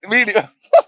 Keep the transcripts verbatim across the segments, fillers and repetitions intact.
Video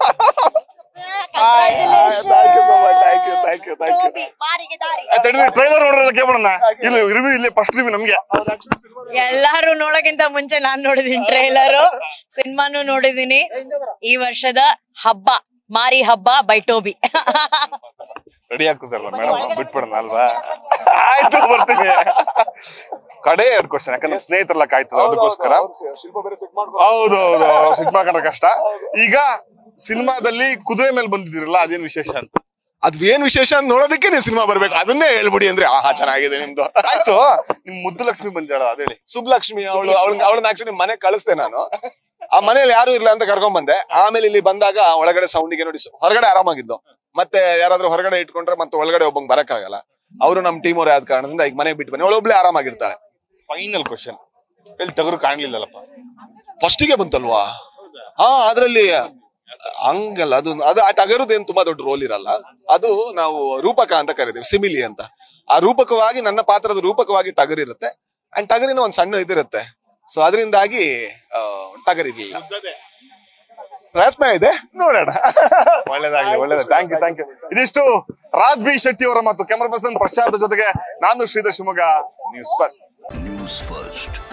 trailer ನೋಡ್ರಲ್ಲ ಕೇಳೋಣ. ಇಲ್ಲಿ review ಇಲ್ಲಿ ಫಸ್ಟ್ ರಿವ್ಯೂ ನಮ್ಗೆ. ಎಲ್ಲಾರು ನೋಡೋಕ್ಕಿಂತ ಮುಂಚೆ ನಾನ್ ನೋಡಿದೀನಿ ಟ್ರೈಲರ್, ಸಿನಿಮಾನು ನೋಡಿದೀನಿ. ಈ ವರ್ಷದ ಹಬ್ಬ ಮಾರಿ ಹಬ್ಬ ಬೈ ಟೋಬಿ. ರೆಡಿ ಆಗ್ತದಲ್ಲ ಮೇಡಮ್, ಬಿಟ್ಬಿಡೋಣ ಅಲ್ವಾ? ಆಯ್ತು ಬರ್ತೀನಿ. ಕಡೆ ಎರಡು ಕ್ವಶನ್, ಯಾಕಂದ್ರೆ ಸ್ನೇಹಿತರೆಲ್ಲ ಕಾಯ್ತದ, ಅದಕ್ಕೋಸ್ಕರ. ಹೌದೌದು, ಸಿಟ್ ಮಾಡ್ಕೊಂಡ್ರೆ ಕಷ್ಟ. ಈಗ ಸಿನಿಮಾದಲ್ಲಿ ಕುದುರೆ ಮೇಲೆ ಬಂದಿದ್ದೀರಲ್ಲ, ಅದೇನ್ ವಿಶೇಷ ಅಂತ? ಅದ್ ಏನ್ ವಿಶೇಷ ಅಂತ ನೋಡೋದಕ್ಕೆ ನೀವು ಸಿನಿಮಾ ಬರ್ಬೇಕು, ಅದನ್ನೇ ಹೇಳ್ಬಿಡಿ ಅಂದ್ರೆ ಆಹಾ ಚೆನ್ನಾಗಿದೆ ನಿಮ್ದು. ಆಯ್ತು, ನಿಮ್ ಮುದ್ದು ಲಕ್ಷ್ಮಿ ಬಂದಿದ್ದಾಳ, ಅದೇಳಿ. ಸುಬ್ಲಕ್ಷ್ಮಿ ಅವಳು ಅವಳ ಅವಳನ್ನ ಆಕ್ಚುಲಿ ಮನೆ ಕಳಿಸ್ದೆ ನಾನು. ಆ ಮನೇಲಿ ಯಾರು ಇರ್ಲ ಅಂತ ಕರ್ಕೊಂಡ್ ಬಂದೆ. ಆಮೇಲೆ ಇಲ್ಲಿ ಬಂದಾಗ ಒಳಗಡೆ ಸೌಂಡಿಗೆ ನೋಡಿ ಹೊರಗಡೆ ಆರಾಮಾಗಿದ್ದು. ಮತ್ತೆ ಯಾರಾದ್ರೂ ಹೊರಗಡೆ ಇಟ್ಕೊಂಡ್ರೆ ಮತ್ತೆ ಒಳಗಡೆ ಒಬ್ಬಂಗ್ ಬರಕ್ ಆಗಲ್ಲ. ಅವರು ನಮ್ ಟೀಮ್ ಅವ್ರ ಆದ ಕಾರಣದಿಂದ ಈಗ ಮನೆಗೆ ಬಿಟ್ಟು ಬನ್ನಿ, ಅವಳು ಒಬ್ಳೆ ಆರಾಮಾಗಿರ್ತಾಳೆ. ಫೈನಲ್ ಕ್ವಶನ್, ಇಲ್ಲಿ ತಗರು ಕಾಣ್ಲಿಲ್ಲಪ್ಪ. ಫಸ್ಟಿಗೆ ಬಂತಲ್ವಾ? ಹಾ, ಅದ್ರಲ್ಲಿ ಹಂಗಲ್ಲ, ಅದು ಅದು ಆ ಟಗರುದೇನು ತುಂಬಾ ದೊಡ್ಡ ರೋಲ್ ಇರಲ್ಲ. ಅದು ನಾವು ರೂಪಕ ಅಂತ ಕರಿತೀವಿ, ಸಿಮಿಲಿ ಅಂತ. ಆ ರೂಪಕವಾಗಿ ನನ್ನ ಪಾತ್ರದ ರೂಪಕವಾಗಿ ಟಗರ್ ಇರುತ್ತೆ. ಅಂಡ್ ಟಗರಿನ ಒಂದ್ ಸಣ್ಣ ಇದಿರುತ್ತೆ. ಸೊ ಅದರಿಂದಾಗಿ ಟಗರಿರ್ಲಿಲ್ಲ. ಪ್ರಯತ್ನ ಇದೆ, ನೋಡೋಣ. ಒಳ್ಳೇದಾಗ್ಲಿ, ಒಳ್ಳೇದಾಗ್ಲಿ. Thank you, thank you. ಇದಿಷ್ಟು ರಾಜ್ ಬಿ ಶೆಟ್ಟಿ ಅವರ ಮತ್ತು ಕ್ಯಾಮರಾ ಪರ್ಸನ್ ಪ್ರಶಾಂತ್ ಜೊತೆಗೆ ನಾನು Sridhar Shivamogga, news first. News first.